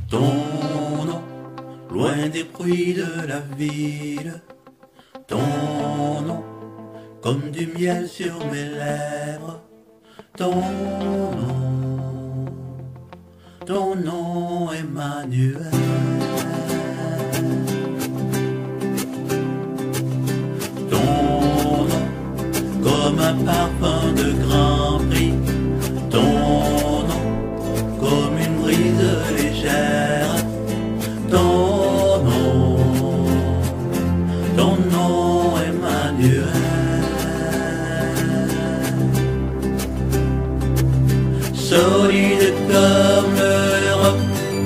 Ton nom, loin des bruits de la ville. Ton nom, comme du miel sur mes lèvres. Ton nom, Emmanuel. Ton nom, comme un parfum de grand prix. Ton nom, comme une brise légère. Ton nom, Emmanuel. Solide comme le roc,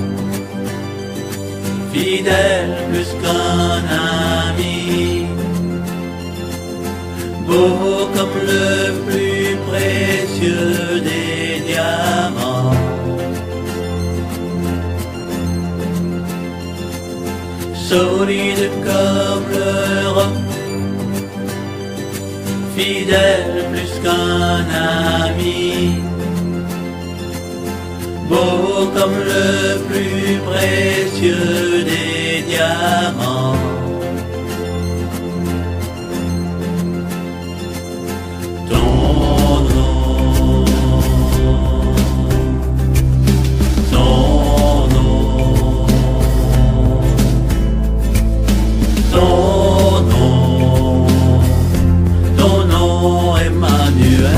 fidèle plus qu'un ami, beau comme le plus précieux des diamants. Solide comme le roc, fidèle plus qu'un ami, beau comme le plus précieux des diamants. Ton nom, ton nom, ton nom, ton nom, Emmanuel.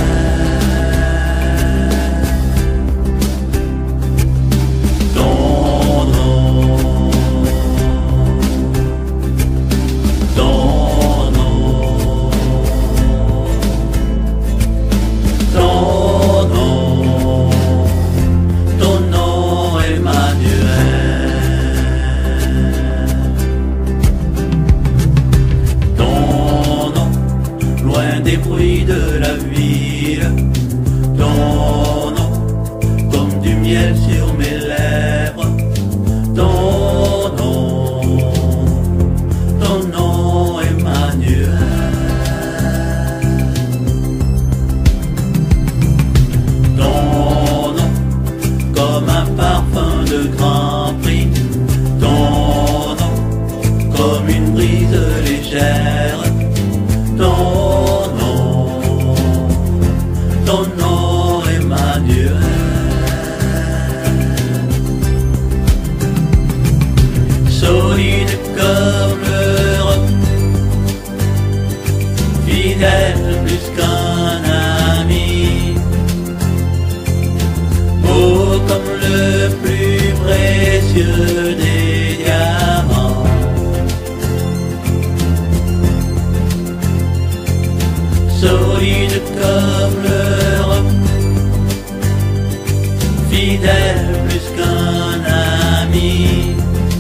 Des bruits de la ville, ton nom, comme du miel sur mes lèvres, ton nom, Emmanuel. Ton nom, comme un parfum de grand prix, ton nom, comme une brise légère, ton nom, Emmanuel. Solide comme le roc, fidèle plus qu'un ami, beau comme le plus précieux des diamants. Solide comme le roc, fidèle plus qu'un ami,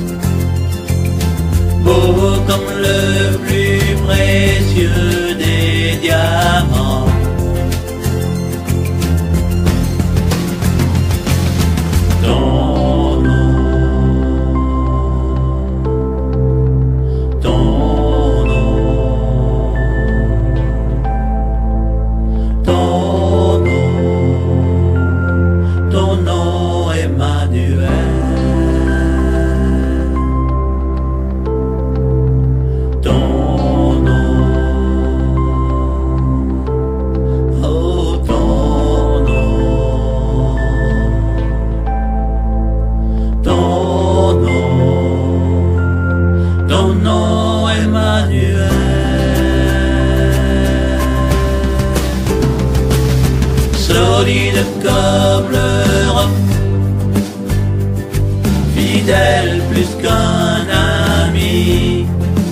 beau comme le plus précieux des diamants. Ton nom, ton nom, ton nom, Emmanuel. Ton nom, oh ton nom, ton nom, Emmanuel. Solide comme le roc, fidèle plus qu'un ami,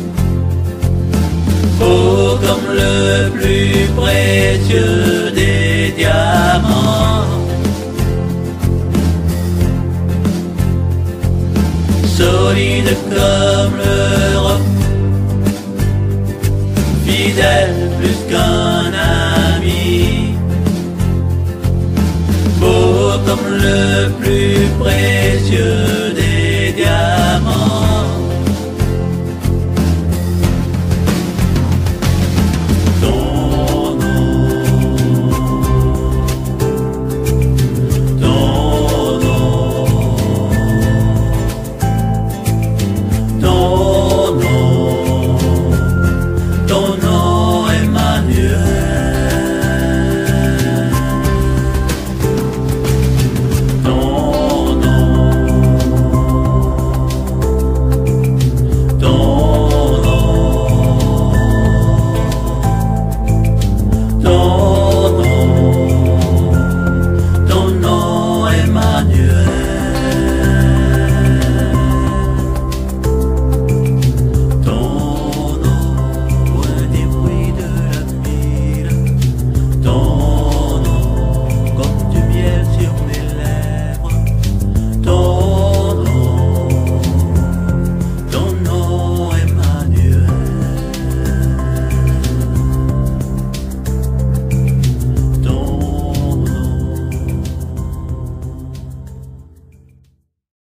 beau comme le plus précieux des diamants. Solide comme le roc, fidèle plus qu'un ami, beau comme le plus précieux